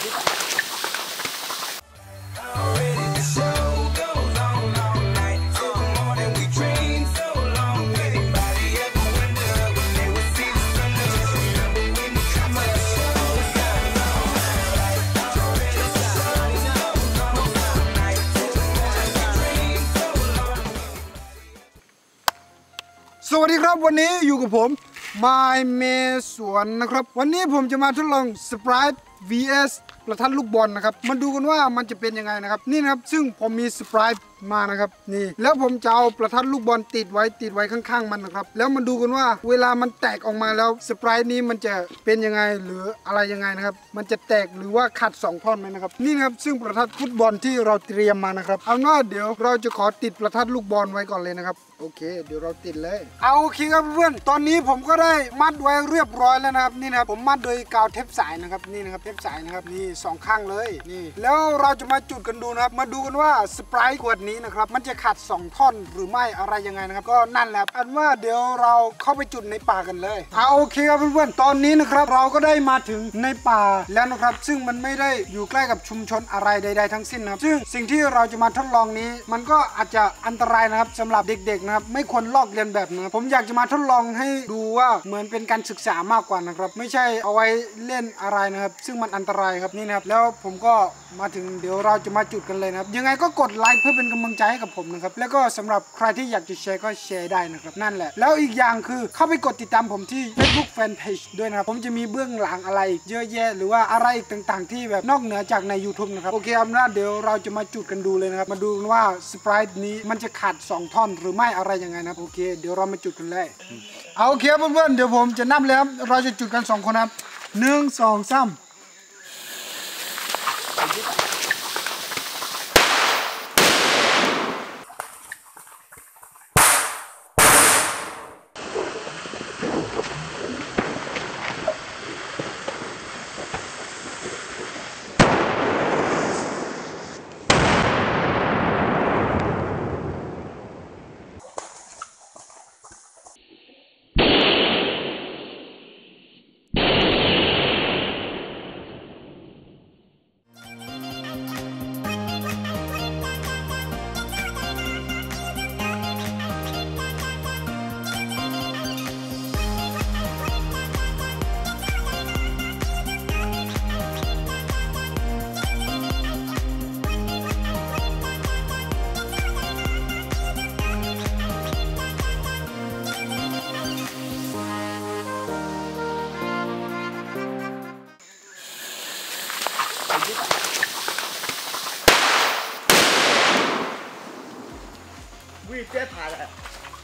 สวัสดีครับวันนี้อยู่กับผมมายเมสวนนะครับวันนี้ผมจะมาทดลอง Sprite vs ประทัดลูกบอลนะครับมาดูกันว่ามันจะเป็นยังไงนะครับนี่นะครับซึ่งผมมี Sprite มานะครับนี่แล้วผมจะเอาประทัดลูกบอลติดไว้ข้างๆมันนะครับแล้วมาดูกันว่าเวลามันแตกออกมาแล้ว Sprite นี้มันจะเป็นยังไงหรืออะไรยังไงนะครับมันจะแตกหรือว่าขัด2ท่อนไหมนะครับนี่นะครับซึ่งประทัดฟุตบอลที่เราเตรียมมานะครับเอาว่าเดี๋ยวเราจะขอติดประทัดลูกบอลไว้ก่อนเลยนะครับโอเคเดี๋ยวเราติดเลยเอาโอเคครับเพื่อนตอนนี้ผมก็ได้มัดไว้เรียบร้อยแล้วนะครับนี่นะครับผมมัดโดยกาวเทปสายนะครับนี่นะครับเทปสายนะครับนี่2ข้างเลยนี่แล้วเราจะมาจุดกันดูนะครับมาดูกันว่าสไปร์ขวดนี้นะครับมันจะขัด2ท่อนหรือไม่อะไรยังไงนะครับก็นั่นแหละอันว่าเดี๋ยวเราเข้าไปจุดในป่ากันเลยเอาโอเคครับเพื่อนๆตอนนี้นะครับเราก็ได้มาถึงในป่าแล้วนะครับซึ่งมันไม่ได้อยู่ใกล้กับชุมชนอะไรใดๆทั้งสิ้นนะครับซึ่งสิ่งที่เราจะมาทดลองนี้มันก็อาจจะอันตรายนะครับสำหรับเด็กๆนะครับไม่ควรลอกเลียนแบบนะครับผมอยากจะมาทดลองให้ดูว่าเหมือนเป็นการศึกษามากกว่านะครับไม่ใช่เอาไว้เล่นอะไรนะครับซึ่งมันอันตรายครับนี่นะครับแล้วผมก็มาถึงเดี๋ยวเราจะมาจุดกันเลยนะครับยังไงก็กดไลค์เพื่อเป็นกำลังใจให้กับผมนะครับแล้วก็สำหรับใครที่อยากจะแชร์ก็แชร์ได้นะครับนั่นแหละแล้วอีกอย่างคือเข้าไปกดติดตามผมที่ Facebook Fanpage ด้วยนะครับผมจะมีเบื้องหลังอะไรเยอะแยะหรือว่าอะไรอีกต่างๆที่แบบนอกเหนือจากใน YouTube นะครับโอเคครับนะเดี๋ยวเราจะมาจุดกันดูเลยนะครับมาดูกันว่า Sprite นี้มันจะขาด2ท่อนหรือไม่อะไรยังไงนะโอเคเดี๋ยวเรามาจุดกันเลยเอาโอเคเพื่อนๆเดี๋ยวผมจะนับเลยครับเราจะจุดกัน2คนครับ1 2 3 วิ่งเจ๊ผ่านเลย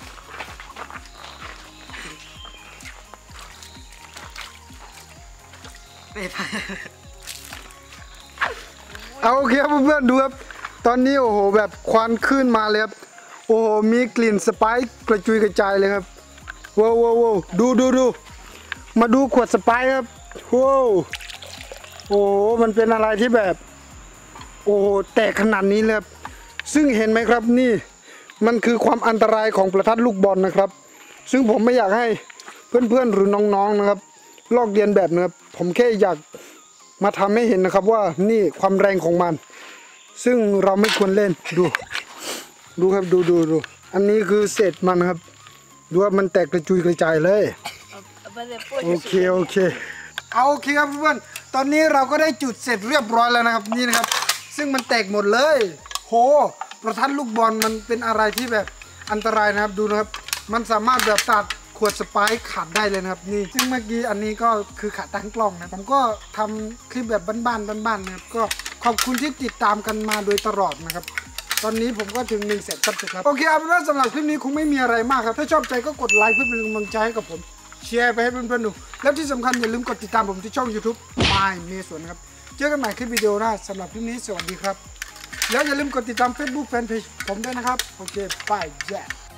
เอาโอเคครับเพื่อนๆดูครับตอนนี้โอ้โหแบบควันขึ้นมาเลยครับโอ้โหมีกลิ่นสไปซ์กระจุยกระจายเลยครับว้าวว้าวดูมาดูขวดสไปซ์ครับว้าวโอ้โหมันเป็นอะไรที่แบบโอ้โหแตกขนาดนี้เลยครับซึ่งเห็นไหมครับนี่มันคือความอันตรายของประทัดลูกบอลนะครับซึ่งผมไม่อยากให้เพื่อนๆหรือน้องๆนะครับลอกเลียนแบบนะครับผมแค่อยากมาทำให้เห็นนะครับว่านี่ความแรงของมันซึ่งเราไม่ควรเล่นดูครับดูอันนี้คือเศษมันครับดูว่ามันแตกกระจุยกระจายเลยโอเคเอาโอเคครับเพื่อนตอนนี้เราก็ได้จุดเสร็จเรียบร้อยแล้วนะครับนี่นะครับซึ่งมันแตกหมดเลยโหประทัดลูกบอลมันเป็นอะไรที่แบบอันตรายนะครับดูนะครับมันสามารถแบบตัดขวดสไปซ์ขาดได้เลยนะครับนี่ซึ่งเมื่อกี้อันนี้ก็คือขาดตั้งกล้องนะผมก็ทำคลิปแบบบ้านๆนะครับก็ขอบคุณที่ติดตามกันมาโดยตลอดนะครับตอนนี้ผมก็ถึง100,000 ซับครับโอเคเอาเป็นว่าสำหรับคลิปนี้คงไม่มีอะไรมากครับถ้าชอบใจก็กดไลค์เพื่อเป็นกำลังใจให้กับผมแชร์ไปให้เพื่อนๆดูแล้วที่สำคัญอย่าลืมกดติดตามผมที่ช่อง YouTube มายเมสวนครับเจอกันใหม่คลิปวิดีโอหน้าสำหรับคลิปนี้สวัสดีครับแล้วอย่าลืมกดติดตาม Facebook Fanpage ผมด้วยนะครับโอเคบายแย่